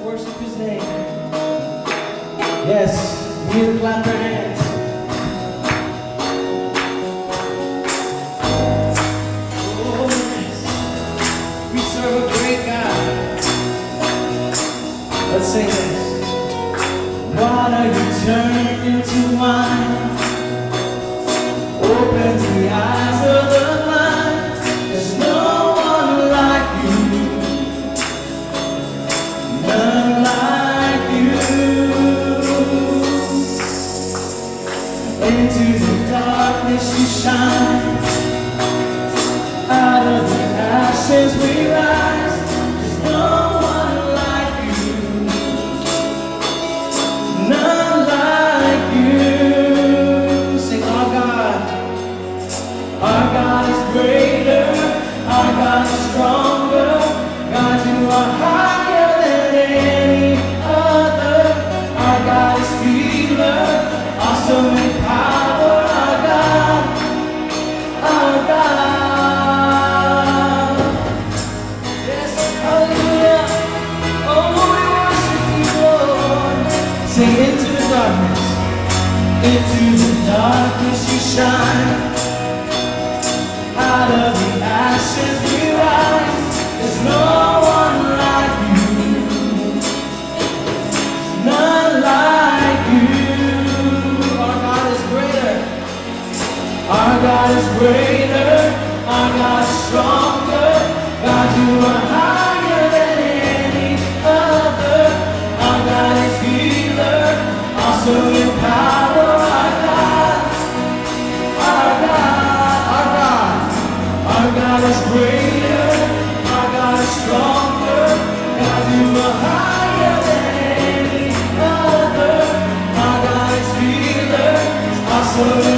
worship His name. Yes, we need to clap our hands. Oh yes, we serve a great God. Let's sing this. Water you turned into wine, open the eyes of the blind. There's no one like you, none like you. Into the darkness you shine, out of the ashes we rise. There's no one like you, none like you. Sing our God. Our God is greater, our God is stronger. God, you are higher than any other. Our God is healer, awesome in power. Our God, our God. Yes, hallelujah. Oh, we worship you, Lord. Sing into the darkness. Into the darkness you shine, out of the ashes we rise. There's no one like you, none like you. Our God is greater, our God is greater, our God is stronger. God, you are higher than any other. Our God is healer, awesome in power. Our God, our God, our God. Our God is greater, our God is stronger. God, you are higher than any other. Our God is healer, awesome.